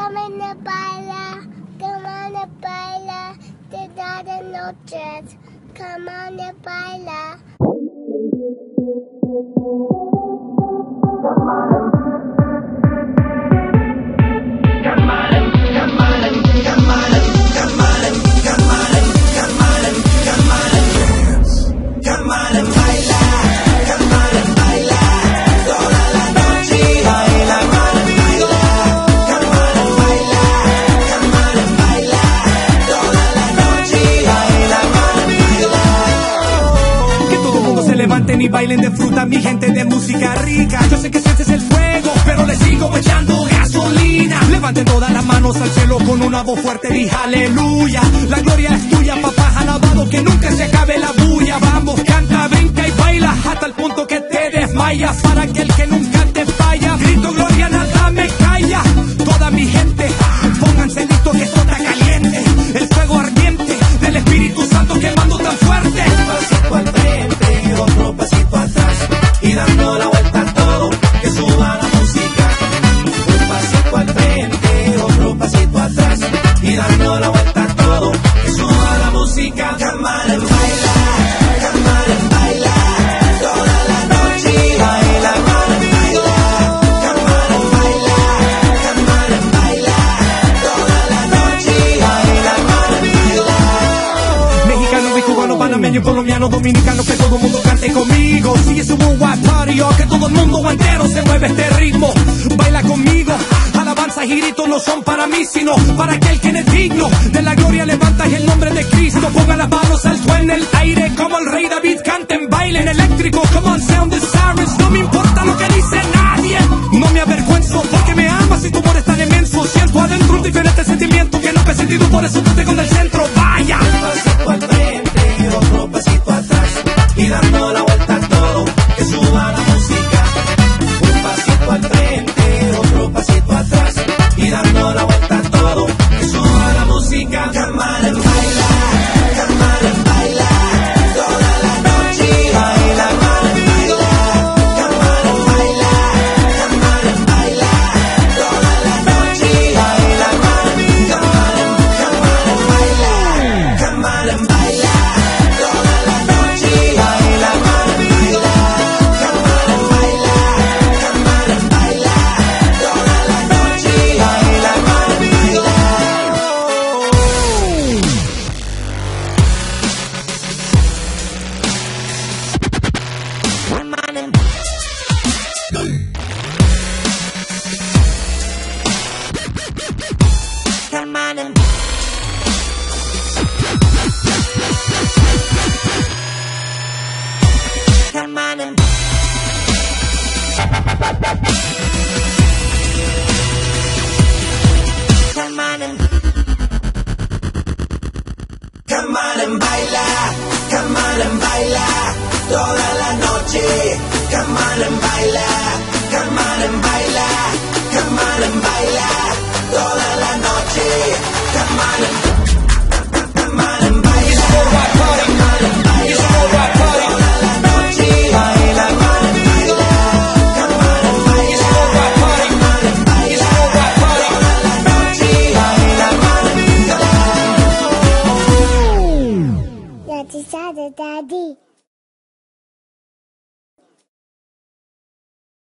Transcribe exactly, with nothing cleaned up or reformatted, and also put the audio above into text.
Camina baila, camina baila, todas las noches, camina baila. Levanten y bailen de fruta, mi gente de música rica. Yo sé que sientes el fuego, pero le sigo echando gasolina. Levanten todas las manos al cielo con una voz fuerte y aleluya. La gloria es tuya, papá, alabado, que nunca se acabe la bulla. Vamos, canta, brinca y baila hasta el punto que te desmayas. Para aquel que nunca te falla, grito gloria, nada me calla. Toda mi gente, pónganse listos que esto está caliente. El fuego ardiente del Espíritu Santo quemando tan fuerte. Pasito al frente, otro pasito atrás y dando la vuelta a todo, que suba la música. Un pasito al frente, otro pasito atrás y dando la vuelta a todo, que suba la música. Cámara en baila, cámara en baila, toda la noche baila, cámara en baila, cámara en baila, cámara en baila, toda la noche baila, cámara en baila. Mexicano, y cubano, panameño, colombiano, dominicano, que todo el mundo cante conmigo. Si es un worldwide party, oh, que todo el mundo entero se mueve este ritmo. Baila conmigo, alabanza y gritos no son para mí, sino para aquel que es digno de la gloria. Levanta el nombre de Cristo, ponga las manos alto en el aire como el rey David. Canten, bailen eléctrico, come on, sound the sirens. No me importa lo que dice nadie, no me avergüenzo, porque me amas y tu amor es tan inmenso. Siento adentro un diferente sentimiento que nunca he sentido, por eso te tengo en el centro. Vaya, un pasito al frente, otro pasito atrás y dando la vuelta a todo, que suba la música. Un pasito al frente, otro pasito atrás y dando la vuelta a todo, que suba la música. Cámara en baila, cámara en baila, toda la noche baila, cámara en baila, cámara en baila, cámara en baila, toda la noche baila, cámara en cámara en baila, cámara en baila, toda la noche baila, cámara en baila, cámara en baila, cámara en baila, toda la noche baila, cámara en baila. Come on and come on and come on and come on and baila, come on and baila toda la noche. Come on and baila, come on and baila, come on and baila toda la noche. Come on and